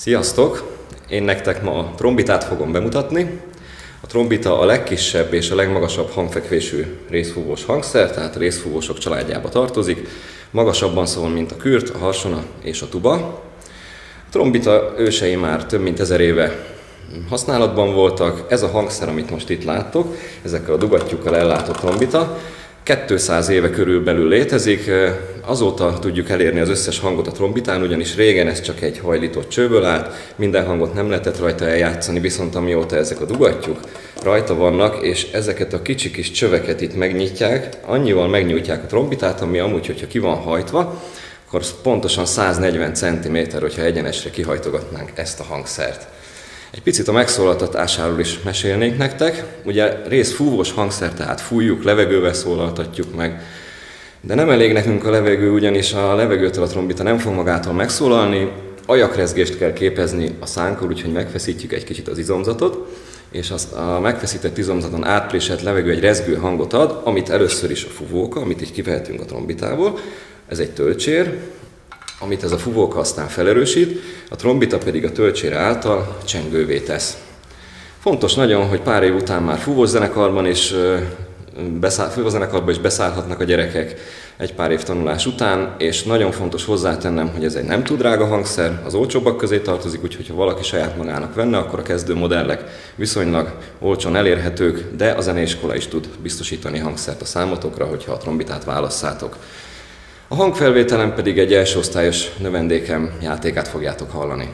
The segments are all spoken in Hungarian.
Sziasztok! Én nektek ma a trombitát fogom bemutatni. A trombita a legkisebb és a legmagasabb hangfekvésű részfúvós hangszer, tehát a részfúvósok családjába tartozik. Magasabban szól, mint a kürt, a harsona és a tuba. A trombita ősei már több mint 1000 éve használatban voltak. Ez a hangszer, amit most itt láttok, ezekkel a dugattyúkkal ellátott trombita, 200 éve körülbelül létezik, azóta tudjuk elérni az összes hangot a trombitán, ugyanis régen ez csak egy hajlított csőből állt, minden hangot nem lehetett rajta eljátszani, viszont amióta ezek a dugattyúk rajta vannak, és ezeket a kicsi kis csöveket itt megnyitják, annyival megnyújtják a trombitát, ami amúgy, hogyha ki van hajtva, akkor pontosan 140 cm, hogyha egyenesre kihajtogatnánk ezt a hangszert. Egy picit a megszólaltatásáról is mesélnék nektek. Ugye részfúvós hangszer, tehát fújjuk, levegővel szólaltatjuk meg. De nem elég nekünk a levegő, ugyanis a levegőtől a trombita nem fog magától megszólalni. Ajakrezgést kell képezni a szánkkal, úgyhogy megfeszítjük egy kicsit az izomzatot, és a megfeszített izomzaton átprésett levegő egy rezgő hangot ad, amit először is a fúvóka, amit így kivehetünk a trombitából. Ez egy tölcsér, amit ez a fúvóka aztán felerősít, a trombita pedig a töltsére által csengővé tesz. Fontos nagyon, hogy pár év után már fúvószenekarba is beszállhatnak a gyerekek egy pár év tanulás után, és nagyon fontos hozzátennem, hogy ez egy nem túl drága hangszer, az olcsóbbak közé tartozik, úgyhogy ha valaki saját magának venne, akkor a kezdő modellek viszonylag olcsón elérhetők, de a zeneiskola is tud biztosítani hangszert a számotokra, hogyha a trombitát válasszátok. A hangfelvételen pedig egy első osztályos növendékem játékát fogjátok hallani.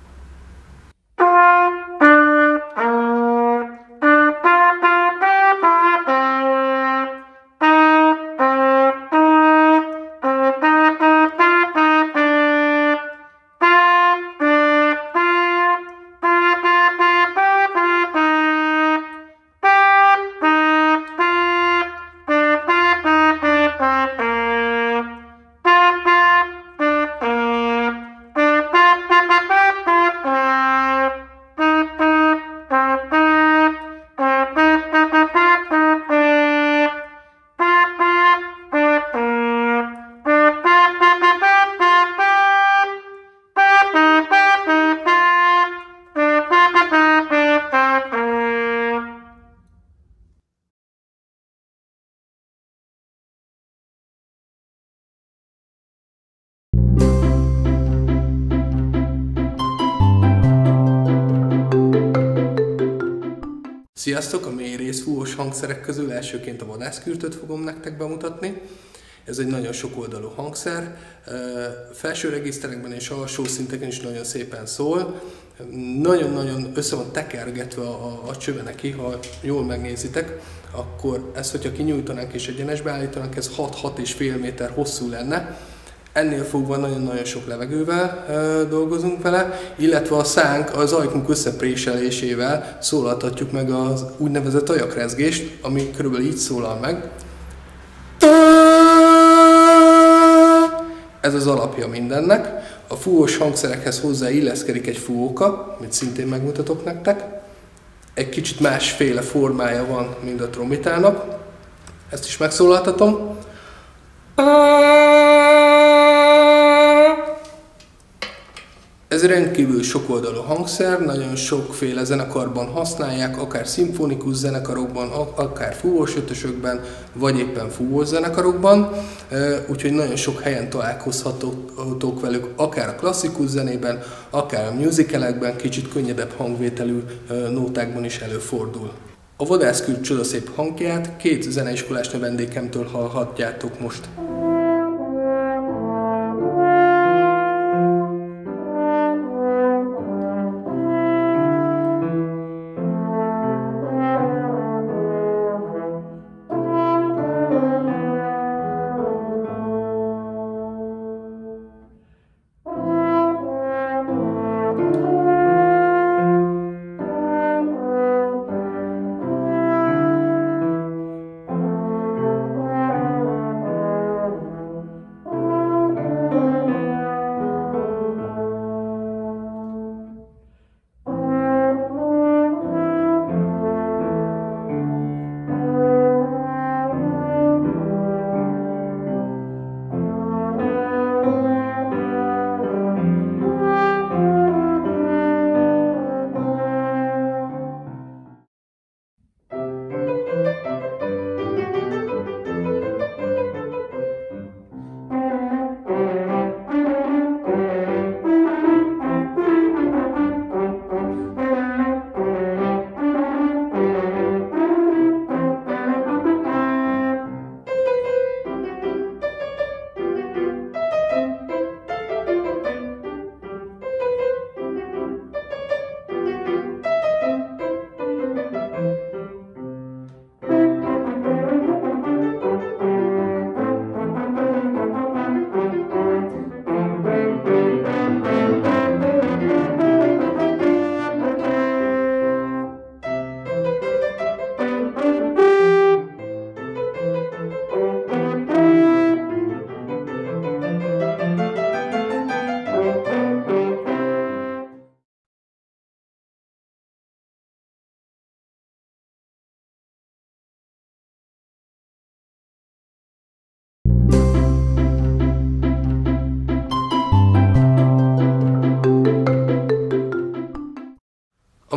Sziasztok! A mély részfúvós hangszerek közül elsőként a vadászkürtöt fogom nektek bemutatni. Ez egy nagyon sokoldalú hangszer, felső regiszterekben és alsó szinteken is nagyon szépen szól. Nagyon-nagyon össze van tekergetve a csöve neki, ha jól megnézitek, akkor ezt, hogyha kinyújtanánk és egyenesbe állítanánk, ez 6-6,5 méter hosszú lenne. Ennél fogva nagyon-nagyon sok levegővel dolgozunk vele, illetve a szánk az ajkunk összepréselésével szólaltatjuk meg az úgynevezett ajakrezgést, ami körülbelül így szólal meg. Ez az alapja mindennek. A fúvós hangszerekhez hozzá illeszkedik egy fúvóka, amit szintén megmutatok nektek. Egy kicsit másféle formája van, mint a trombitának. Ezt is megszólaltatom. Ez rendkívül sokoldalú hangszer, nagyon sokféle zenekarban használják, akár szimfonikus zenekarokban, akár fúvós ötösökben, vagy éppen fúvós zenekarokban, úgyhogy nagyon sok helyen találkozhatók velük, akár a klasszikus zenében, akár a musicalekben, kicsit könnyedebb hangvételű nótákban is előfordul. A vadászkürt csodaszép hangját 2 zeneiskolás növendékemtől hallhatjátok most.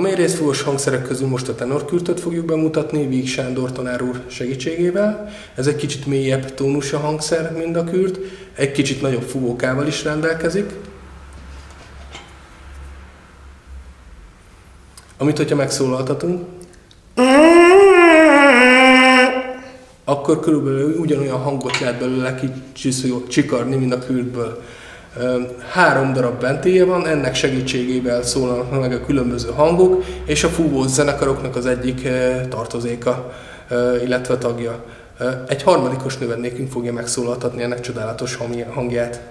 mély részfúvós hangszerek közül most a tenorkürtöt fogjuk bemutatni Víg Sándor tanár úr segítségével. Ez egy kicsit mélyebb tónusú hangszer, mint a kürt, egy kicsit nagyobb fúvókával is rendelkezik. Amit, hogyha megszólaltatunk, akkor körülbelül ugyanolyan hangot lehet belőle kicsikarni, mint a kürtből. 3 darab ventilje van, ennek segítségével szólalnak meg a különböző hangok, és a fúvós zenekaroknak az egyik tartozéka, illetve tagja. Egy harmadikos növendékünk fogja megszólaltatni ennek csodálatos hangját.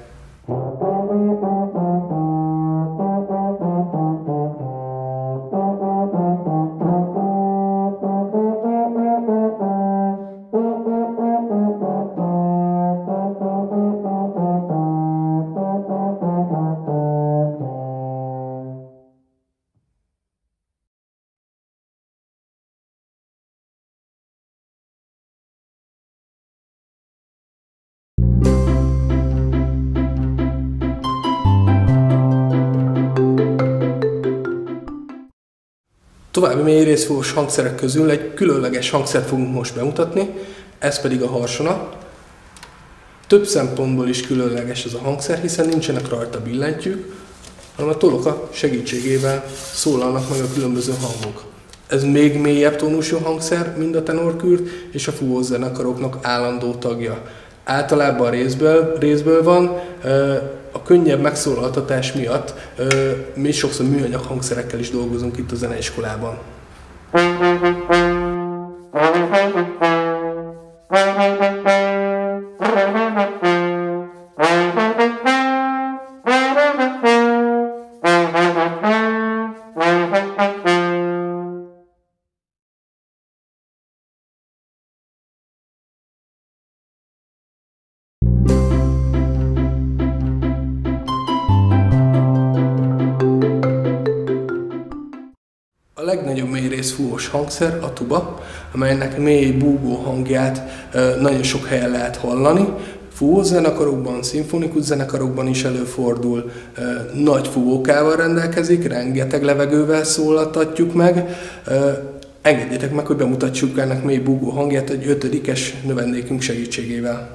További mély részfúvós hangszerek közül egy különleges hangszert fogunk most bemutatni, ez pedig a harsona. Több szempontból is különleges ez a hangszer, hiszen nincsenek rajta billentyűk, hanem a toloka segítségével szólalnak meg a különböző hangok. Ez még mélyebb tónusú hangszer, mint a tenorkürt, és a fúvós zenekaroknak állandó tagja. Általában részből van, a könnyebb megszólaltatás miatt mi sokszor műanyag hangszerekkel is dolgozunk itt a zeneiskolában. A legnagyobb mély részfúvós hangszer a tuba, amelynek mély búgó hangját nagyon sok helyen lehet hallani. Fúvós zenekarokban, szimfonikus zenekarokban is előfordul, nagy fúvókával rendelkezik, rengeteg levegővel szólaltatjuk meg. Engedjétek meg, hogy bemutassuk ennek mély búgó hangját egy 5-es növendékünk segítségével.